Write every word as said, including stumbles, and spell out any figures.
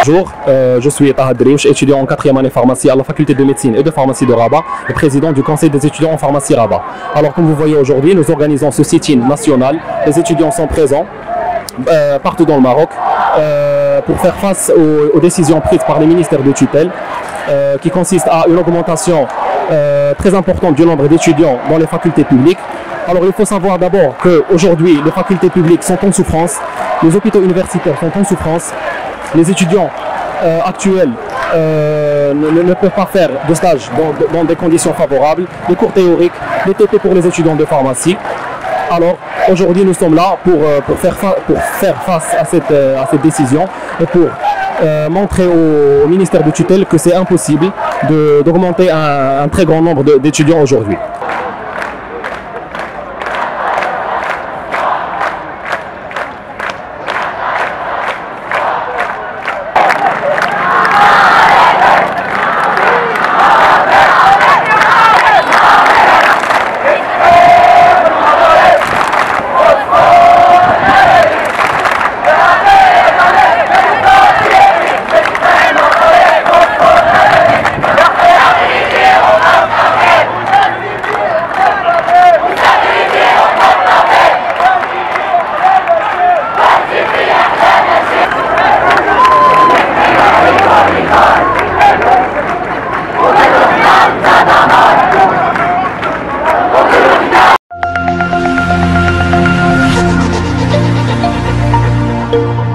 Bonjour, euh, je suis Taha Dreiouch, étudiant en quatrième année pharmacie à la faculté de médecine et de pharmacie de Rabat et président du conseil des étudiants en pharmacie Rabat. Alors comme vous voyez aujourd'hui, nous organisons ce sit-in national. Les étudiants sont présents euh, partout dans le Maroc euh, pour faire face aux, aux décisions prises par les ministères de tutelle euh, qui consistent à une augmentation euh, très importante du nombre d'étudiants dans les facultés publiques. Alors il faut savoir d'abord qu'aujourd'hui les facultés publiques sont en souffrance, les hôpitaux universitaires sont en souffrance. Les étudiants euh, actuels euh, ne, ne peuvent pas faire de stage dans, dans des conditions favorables, les cours théoriques, les T P pour les étudiants de pharmacie. Alors aujourd'hui nous sommes là pour, euh, pour, faire, fa pour faire face à cette, euh, à cette décision et pour euh, montrer au, au ministère de tutelle que c'est impossible d'augmenter un, un très grand nombre d'étudiants aujourd'hui. Thank you.